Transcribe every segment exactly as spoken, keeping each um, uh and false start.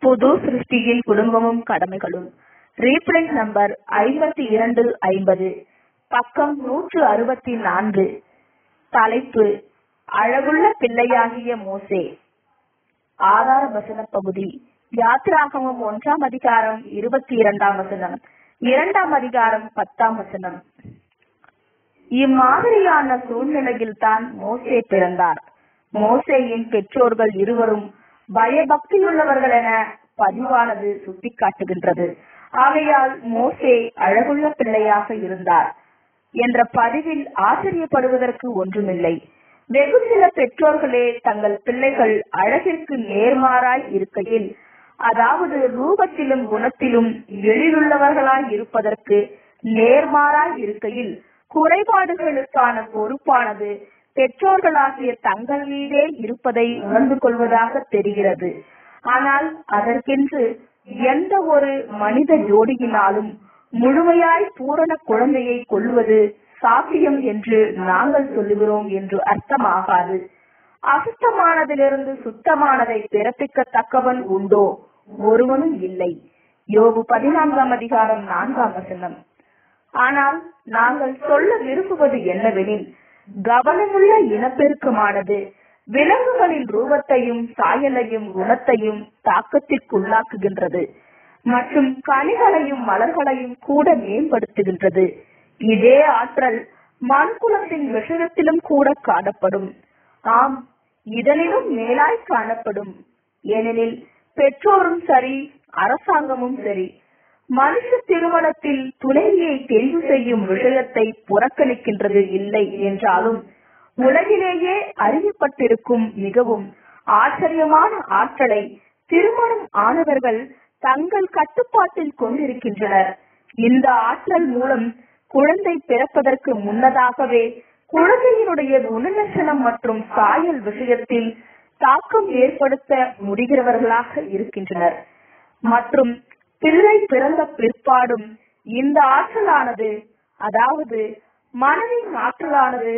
புது சிருஷ்டியின் குடும்பமும் கடமைகளும். Reprint number ஐம்பத்தி இரண்டு ஐம்பது, பக்கம் நூற்று அறுபத்தி நான்கு. தலைப்பு: அழகுள்ள பிள்ளையாகிய மோசே. ஆதார வசன பகுதி: யாத்ராகமம் ஒன்றாம் அதிகாரம் இருபத்தி இரண்டாம் வசனம், இரண்டாம் அதிகாரம் பத்தாம் வசனம். இம்மாதிரியான சூழ்நிலையில் தான் மோசே பிறந்தார். மோசேயின் பெற்றோர்கள் இருவரும் பயபக்தியுள்ளவர்கள் என பதிவானது சுட்டிக்காட்டுகின்றது. ஆகையால் மோசே அழகுள்ள பிள்ளையாக இருந்தார் என்ற பதிவில் ஆச்சரியப்படுவதற்கு ஒன்றுமில்லை. வெகு சில பெற்றோர்களே தங்கள் பிள்ளைகள் அழகிற்கு நேர்மாறாய் இருக்கையில், அதாவது ரூபத்திலும் குணத்திலும் எழிலுள்ளவர்களாய் இருப்பதற்கு நேர்மாறாய் இருக்கையில், குறைபாடுகளுக்கான பொறுப்பானது பெற்றோர்களாகிய தங்கள் மீதே இருப்பதை உணர்ந்து கொள்வதாக தெரிகிறது. ஆனால் அதற்கென்று எந்த ஒரு மனித ஜோடியினாலும் முழுமையாய் பூரண குழந்தையை கொள்வது சாத்தியம் என்று நாங்கள் சொல்லுகிறோம் என்று அர்த்தமாகாது. அசுத்தமானதிலிருந்து சுத்தமானதை பிறப்பிக்கத்தக்கவன் உண்டோ? ஒருவனும் இல்லை. யோபு பதினான்காம் அதிகாரம் நான்காம் வசனம். ஆனால் நாங்கள் சொல்ல விரும்புவது என்னவெனில், கவனமுள்ள இனப்பெருக்கமானது விலங்குகளின் ரூபத்தையும் சாயலையும் குணத்தையும் தாக்கத்திற்குள்ளாக்குகின்றது மற்றும் கனிகளையும் மலர்களையும் கூட மேம்படுத்துகின்றது. இதே ஆற்றல் மண்குலத்தின் விஷயத்திலும் கூட காணப்படும். ஆம், இதனிலும் மேலாய் காணப்படும். ஏனெனில் பெற்றோரும் சரி, அரசாங்கமும் சரி, மனுஷ திருமணத்தில் துணைவியை தெரிவு செய்யும் விஷயத்தை புறக்கணிக்கின்றது இல்லை என்றாலும், உலகிலேயே அறியப்பட்டிருக்கும் மிகவும் ஆச்சரியமான ஆற்றலை திருமணம் ஆனவர்கள் தங்கள் கட்டுப்பாட்டில் கொண்டிருக்கின்றனர். இந்த ஆற்றல் மூலம் குழந்தை பிறப்பதற்கு முன்னதாகவே குழந்தையினுடைய குணலட்சணம் மற்றும் சாயல் விஷயத்தில் தாக்கம் ஏற்படுத்த முடிகிறவர்களாக இருக்கின்றனர். மற்றும் பிள்ளை பிறந்த பிற்பாடும் இந்த ஆற்றலானது, அதாவது மனதின் ஆற்றலானது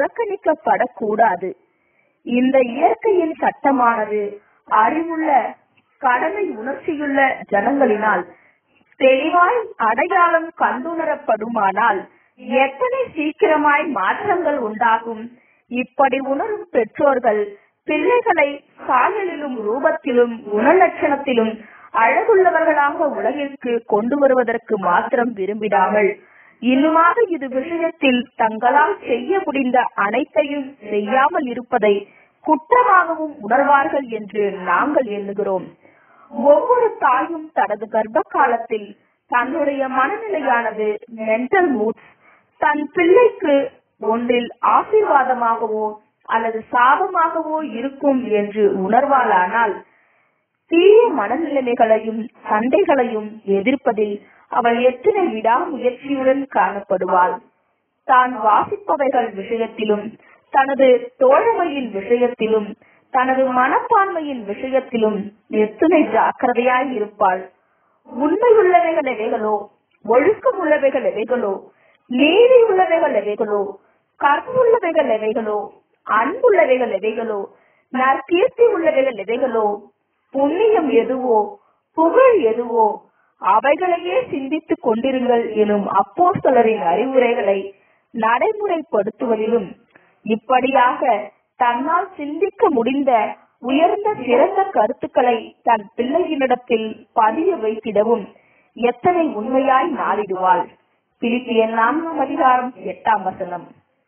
புறக்கணிக்கப்படக்கூடாது. இந்த இயற்கையின் சட்டமானது அறிவுள்ள கடமை உணர்ச்சியுள்ள ஜனங்களினால் தெளிவாய் அடையாளம் கண்டுணரப்படுமானால் எத்தனை சீக்கிரமாய் மாற்றங்கள் உண்டாகும். இப்படி உணரும் பெற்றோர்கள் பிள்ளைகளை சாயலிலும் ரூபத்திலும் குணலட்சணத்திலும் அழகுள்ளவர்களாக உலகிற்கு கொண்டு வருவதற்கு மாத்திரம் விரும்பிடாமல், இன்னுமாக இது விஷயத்தில் தங்களால் செய்ய முடிந்த அனைத்தையும் செய்யாமல் இருப்பதை குற்றமாகவும் உணர்வார்கள் என்று நாங்கள் எண்ணுகிறோம். ஒவ்வொரு தாயும் தனது கர்ப்ப காலத்தில் தன்னுடைய மனநிலையானது மென்டல் மூட்ஸ் தன் பிள்ளைக்கு ஒன்றில் ஆசீர்வாதமாகவோ அல்லது சாபமாகவோ இருக்கும் என்று உணர்வாளானால், தீய மனநிலைமைகளையும் சண்டைகளையும் எதிர்ப்பதில் அவள் எத்தனை விடாமுயற்சியுடன் காணப்படுவாள். தான் வாசிப்பவைகள் விஷயத்திலும், தனது தோழமையின் விஷயத்திலும், தனது மனப்பான்மையின் விஷயத்திலும் எத்தனை ஜாக்கிரதையாய் இருப்பாள். உண்மையுள்ளவைகள் எவைகளோ, ஒழுக்கம் உள்ளவைகள் எவைகளோ, நீதி உள்ளவைகள் எவைகளோ, கற்புள்ளவைகள் எவைகளோ, அன்புள்ளவைகள் எவைகளோ, நற்கீர்த்தி உள்ளவைகள் எவைகளோ, புண்ணியம் எதுவோ, புகழ் எதுவோ, அவைகளையே சிந்தித்துக் கொண்டிருங்கள் எனும் அப்போஸ்தலரின் அறிவுரைகளை நடைமுறைப்படுத்துவதிலும், இப்படியாக தன்னால் சிந்திக்க முடிந்த உயர்ந்த சிறந்த கருத்துக்களை தன் பிள்ளையினிடத்தில் பதிய வைத்திடவும் எத்தனை உண்மையாய் நாளிடுவாள். பிலிப்பியர் நான்காம் அதிகாரம் எட்டாம் வசனம்.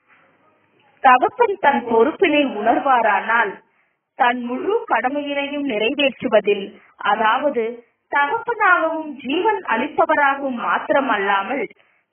தகப்பன் தன் பொறுப்பினை உணர்வாரானால் தன் முழு கடமையினையும் நிறைவேற்றுவதில், அதாவது தகப்பனாகவும் ஜீவன் அளிப்பவராகவும் மாத்திரமல்லாமல்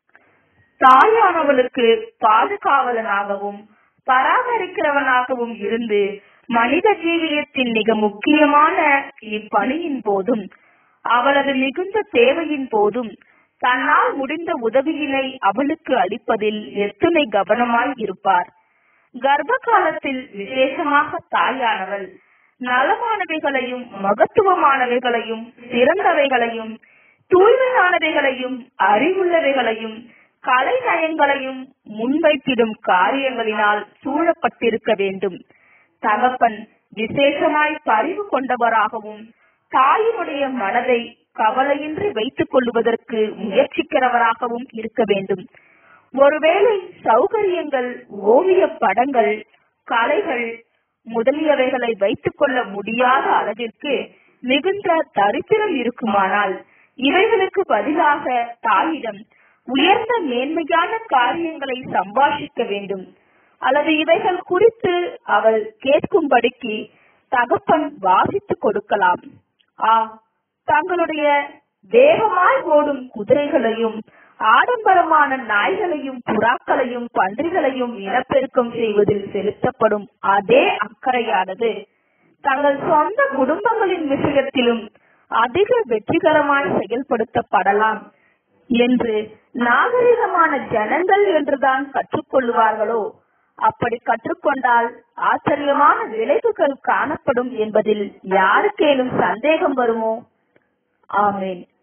தாயானவளுக்கு பாதுகாவலனாகவும் பராமரிக்கிறவனாகவும் இருந்து மனித ஜீவியத்தின் மிக முக்கியமான இப்பணியின் போதும் அவளது மிகுந்த தேவையின் போதும் தன்னால் முடிந்த உதவியினை அவளுக்கு அளிப்பதில் எத்தனை கவனமாய் இருப்பார். கர்ப்ப காலத்தில் விசேஷமாக தாயானவள் நலமானவைகளையும் மகத்துவமானவைகளையும் சிறந்தவைகளையும் தூய்மையானவைகளையும் அறிவுள்ளவைகளையும் கலை நயங்களையும் முன்வைத்திடும் காரியங்களினால் சூழப்பட்டிருக்க வேண்டும். தகப்பன் விசேஷமாய் பரிவு கொண்டவராகவும் தாயினுடைய மனதை கவலையின்றி வைத்துக் கொள்வதற்கு முயற்சிக்கிறவராகவும் இருக்க வேண்டும். ஒருவேளை சௌகரியங்கள், ஓவிய படங்கள், கலைகள் முதலியவைகளை வைத்துக் கொள்ள முடியாத அளவிற்கு மிகுந்த தரித்திரம் இருக்குமானால் இவைகளுக்கு பதிலாக தாயிடம் உயர்ந்த மேன்மையான காரியங்களை சம்பாஷிக்க வேண்டும். அல்லது இவைகள் குறித்து அவள் கேட்கும்படிக்கு தகப்பன் வாசித்துக் கொடுக்கலாம். ஆ தங்களுடைய வேகமாய் ஓடும் குதிரைகளையும் ஆடம்பரமான நாய்களையும் புறாக்களையும் பன்றிகளையும் இனப்பெருக்கம் செய்வதில் செலுத்தப்படும் அதே அக்கறையானது தங்கள் சொந்த குடும்பங்களின் விஷயத்திலும் அதிக வெற்றிகரமாய் செயல்படுத்தப்படலாம் என்று நாகரிகமான ஜனங்கள் என்றுதான் கற்றுக்கொள்வார்களோ? அப்படி கற்றுக்கொண்டால் ஆச்சரியமான விளைவுகள் காணப்படும் என்பதில் யாருக்கேனும் சந்தேகம் வருமோ? ஆமென்.